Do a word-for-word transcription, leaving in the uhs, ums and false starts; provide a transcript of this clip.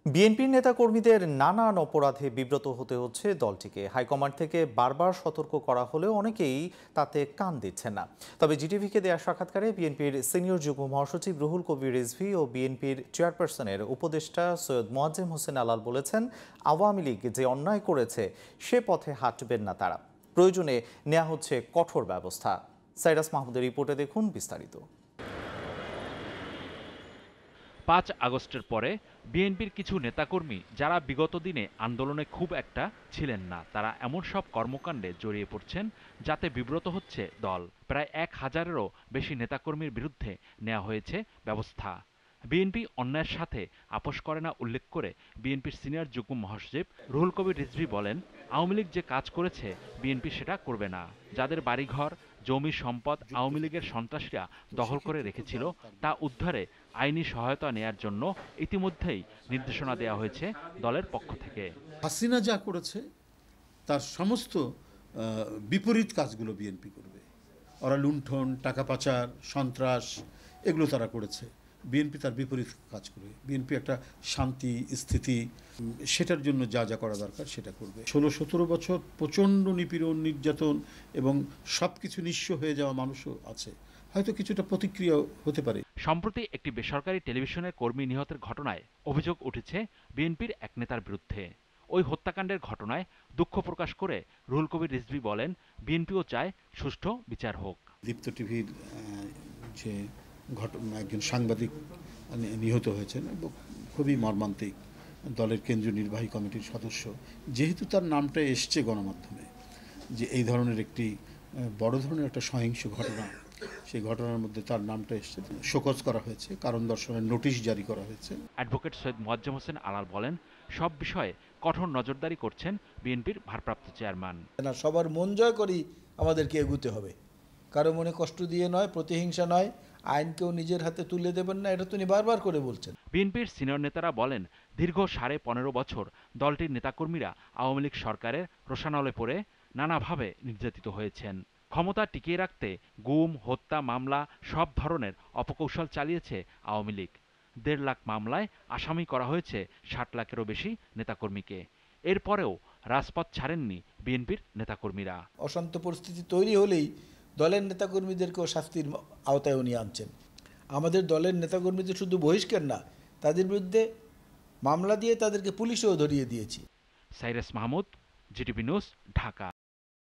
বিএনপির নেতাকর্মীদের নানান অপরাধে বিব্রত হতে হচ্ছে দলটিকে। হাইকমান্ড থেকে বারবার সতর্ক করা হলেও অনেকেই তাতে কান দিচ্ছেন না। তবে জিটিভিকে দেয়া সাক্ষাৎকারে বিএনপির সিনিয়র যুগ্ম মহাসচিব রুহুল কবির রিজভী ও বিএনপির চেয়ারপারসনের উপদেষ্টা সৈয়দ মোয়াজ্জেম হোসেন আলাল বলেছেন, আওয়ামী লীগ যে অন্যায় করেছে সে পথে হাঁটবেন না তারা। প্রয়োজনে নেওয়া হচ্ছে কঠোর ব্যবস্থা। সাইরাস মাহমুদের রিপোর্টে দেখুন বিস্তারিত। পাঁচ আগস্টের পরে বিএনপির কিছু নেতাকর্মী যারা বিগত দিনে আন্দোলনে খুব একটা ছিলেন না, তারা এমন সব কর্মকাণ্ডে জড়িয়ে পড়ছেন যাতে বিব্রত হচ্ছে দল। প্রায় এক হাজারেরও বেশি নেতাকর্মীর বিরুদ্ধে নেওয়া হয়েছে ব্যবস্থা। বিএনপি অন্যায়ের সাথে আপোষ করে না উল্লেখ করে বিএনপির সিনিয়র যুগ্ম মহাসচিব রুহুল কবির রিজভী বলেন, আওয়ামী লীগ যে কাজ করেছে বিএনপি সেটা করবে না। যাদের বাড়িঘর, জমি সম্পদ আওয়ামী লীগের সন্ত্রাসীরা দখল করে রেখেছিল তা উদ্ধারে আইনি সহায়তা নেয়ার জন্য ইতিমধ্যেই নির্দেশনা দেওয়া হয়েছে দলের পক্ষ থেকে। হাসিনা যা করেছে তার সমস্ত বিপরীত কাজগুলো বিএনপি করবে। ওরা লুণ্ঠন, টাকা পাচার, সন্ত্রাস এগুলো তারা করেছে। বিএনপি তার বিপরীত কাজ করবে। বিএনপি একটা শান্তি স্থিতি সেটার জন্য যা যা করা দরকার সেটা করবে। ষোলো সতেরো বছর প্রচণ্ড নিপীড়ন, নির্যাতন এবং সব কিছু নিঃস্ব হয়ে যাওয়া মানুষও আছে, হয়তো কিছুটা প্রতিক্রিয়া হতে পারে। সম্প্রতি একটি বেসরকারি টেলিভিশনের কর্মী নিহতের ঘটনায় অভিযোগ উঠেছে বিএনপির এক নেতার বিরুদ্ধে। ওই হত্যাকাণ্ডের ঘটনায় দুঃখ প্রকাশ করে রুহুল কবির রিজভী বলেন, বিএনপিও চায় সুষ্ঠু বিচার হোক। দীপ্ত টিভির যে ঘটনা, একজন সাংবাদিক নিহত হয়েছেন, খুবই মর্মান্তিক। দলের কেন্দ্রীয় নির্বাহী কমিটির সদস্য, যেহেতু তার নামটা এসছে গণমাধ্যমে যে এই ধরনের একটি বড় ধরনের একটা সহিংস ঘটনা, সেই ঘটনার মধ্যে তার নামটা এসছে, শোকজ করা হয়েছে, কারণ দর্শনের নোটিশ জারি করা হয়েছে। অ্যাডভোকেট সৈয়দ মোয়াজ্জেম হোসেন আলাল বলেন, সব বিষয়ে কঠোর নজরদারি করছেন বিএনপির ভারপ্রাপ্ত চেয়ারম্যান। সবার মন জয় করেই আমাদেরকে এগুতে হবে, কারো মনে কষ্ট দিয়ে নয়, প্রতিহিংসা নয়, আইনকেও নিজের হাতে তুলে দেবেন না, এটা তিনি বারবার করে বলছেন। বিএনপির সিনিয়র নেতারা বলেন, দীর্ঘ সাড়ে পনেরো বছর দলটির নেতাকর্মীরা আওয়ামী লীগ সরকারের রোষানলে পড়ে নানাভাবে নির্যাতিত হয়েছেন। ক্ষমতা টিকিয়ে রাখতে গুম, হত্যা মামলা, সব ধরনের অপকৌশল চালিয়েছে আওয়ামী লীগ। দেড় লাখ মামলায় আসামি করা হয়েছে ষাট লাখেরও বেশি নেতাকর্মীকে। এরপরেও রাজপথ ছাড়েননি বিএনপির নেতাকর্মীরা। অশান্ত পরিস্থিতি তৈরি হলেই দলের নেতাকর্মীদেরকেও শাস্তির আওতায় নিয়ে আনছেন। আমাদের দলের নেতাকর্মীদের শুধু বহিষ্কার না, তাদের বিরুদ্ধে মামলা দিয়ে তাদেরকে পুলিশেও ধরিয়ে দিয়েছি। Cyrus Mahmud, GTV news, Dhaka.